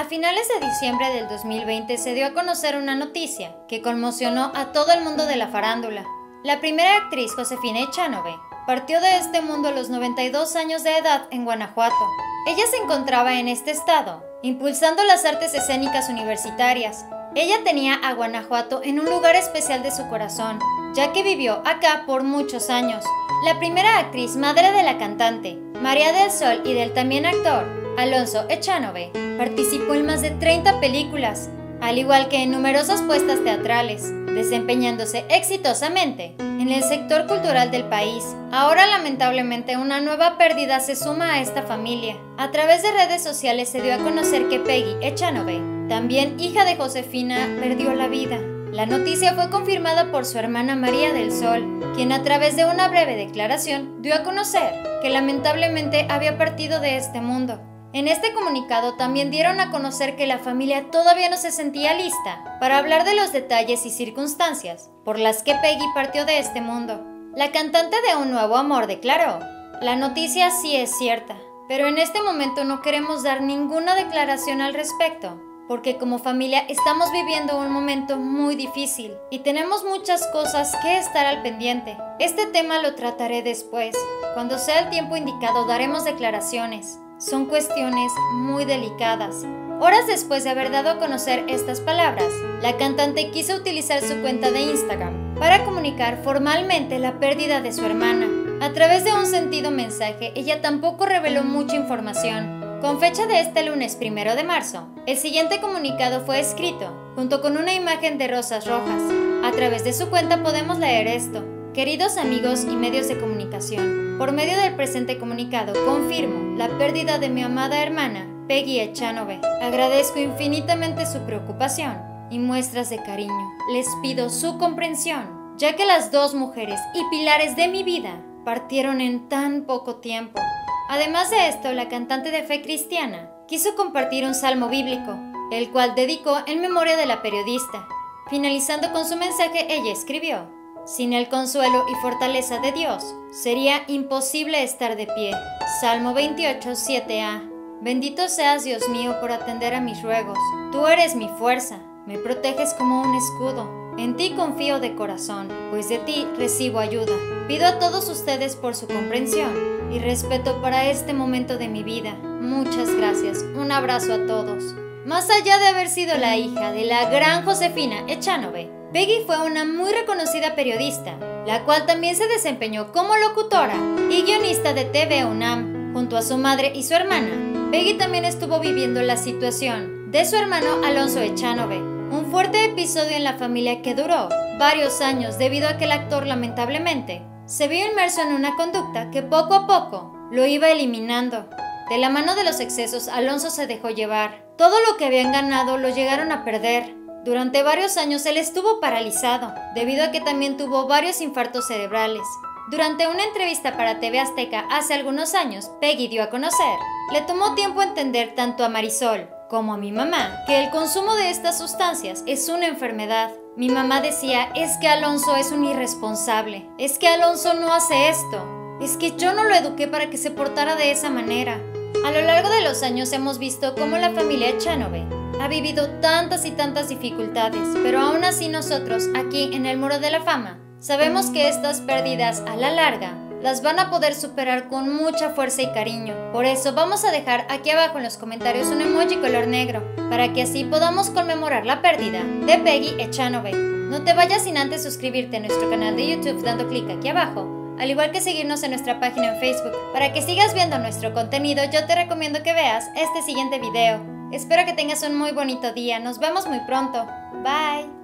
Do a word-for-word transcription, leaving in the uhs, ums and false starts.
finales de diciembre del dos mil veinte se dio a conocer una noticia que conmocionó a todo el mundo de la farándula. La primera actriz, Josefina Echanove, partió de este mundo a los noventa y dos años de edad en Guanajuato. Ella se encontraba en este estado, impulsando las artes escénicas universitarias. Ella tenía a Guanajuato en un lugar especial de su corazón, ya que vivió acá por muchos años. La primera actriz, madre de la cantante, María del Sol, y del también actor, Alonso Echanove, participó en más de treinta películas, al igual que en numerosas puestas teatrales, desempeñándose exitosamente en el sector cultural del país. Ahora, lamentablemente, una nueva pérdida se suma a esta familia. A través de redes sociales se dio a conocer que Peggy Echanove, también hija de Josefina, perdió la vida. La noticia fue confirmada por su hermana María del Sol, quien a través de una breve declaración dio a conocer que lamentablemente había partido de este mundo. En este comunicado también dieron a conocer que la familia todavía no se sentía lista para hablar de los detalles y circunstancias por las que Peggy partió de este mundo. La cantante de Un Nuevo Amor declaró: "La noticia sí es cierta, pero en este momento no queremos dar ninguna declaración al respecto, porque como familia estamos viviendo un momento muy difícil y tenemos muchas cosas que estar al pendiente. Este tema lo trataré después. Cuando sea el tiempo indicado daremos declaraciones. Son cuestiones muy delicadas". Horas después de haber dado a conocer estas palabras, la cantante quiso utilizar su cuenta de Instagram para comunicar formalmente la pérdida de su hermana. A través de un sentido mensaje, ella tampoco reveló mucha información. Con fecha de este lunes primero de marzo, el siguiente comunicado fue escrito, junto con una imagen de rosas rojas. A través de su cuenta podemos leer esto: "Queridos amigos y medios de comunicación, por medio del presente comunicado confirmo la pérdida de mi amada hermana, Peggy Echanove. Agradezco infinitamente su preocupación y muestras de cariño. Les pido su comprensión, ya que las dos mujeres y pilares de mi vida partieron en tan poco tiempo". Además de esto, la cantante de fe cristiana quiso compartir un salmo bíblico, el cual dedicó en memoria de la periodista. Finalizando con su mensaje, ella escribió: "Sin el consuelo y fortaleza de Dios, sería imposible estar de pie". Salmo veintiocho, siete a. Bendito seas, Dios mío, por atender a mis ruegos. Tú eres mi fuerza, me proteges como un escudo. En ti confío de corazón, pues de ti recibo ayuda. Pido a todos ustedes por su comprensión y respeto para este momento de mi vida. Muchas gracias. Un abrazo a todos. Más allá de haber sido la hija de la gran Josefina Echanove, Peggy fue una muy reconocida periodista, la cual también se desempeñó como locutora y guionista de T V UNAM. Junto a su madre y su hermana, Peggy también estuvo viviendo la situación de su hermano Alonso Echanove, un fuerte episodio en la familia que duró varios años debido a que el actor lamentablemente se vio inmerso en una conducta que poco a poco lo iba eliminando. De la mano de los excesos, Alonso se dejó llevar. Todo lo que habían ganado lo llegaron a perder. Durante varios años él estuvo paralizado, debido a que también tuvo varios infartos cerebrales. Durante una entrevista para T V Azteca hace algunos años, Peggy dio a conocer: "Le tomó tiempo entender tanto a Marisol como a mi mamá que el consumo de estas sustancias es una enfermedad. Mi mamá decía, es que Alonso es un irresponsable, es que Alonso no hace esto, es que yo no lo eduqué para que se portara de esa manera". A lo largo de los años hemos visto cómo la familia Echanove ha vivido tantas y tantas dificultades, pero aún así nosotros, aquí en el Muro de la Fama, sabemos que estas pérdidas a la larga las van a poder superar con mucha fuerza y cariño. Por eso vamos a dejar aquí abajo en los comentarios un emoji color negro, para que así podamos conmemorar la pérdida de Peggy Echanove. No te vayas sin antes suscribirte a nuestro canal de YouTube dando clic aquí abajo, al igual que seguirnos en nuestra página en Facebook. Para que sigas viendo nuestro contenido, yo te recomiendo que veas este siguiente video. Espero que tengas un muy bonito día. Nos vemos muy pronto. Bye.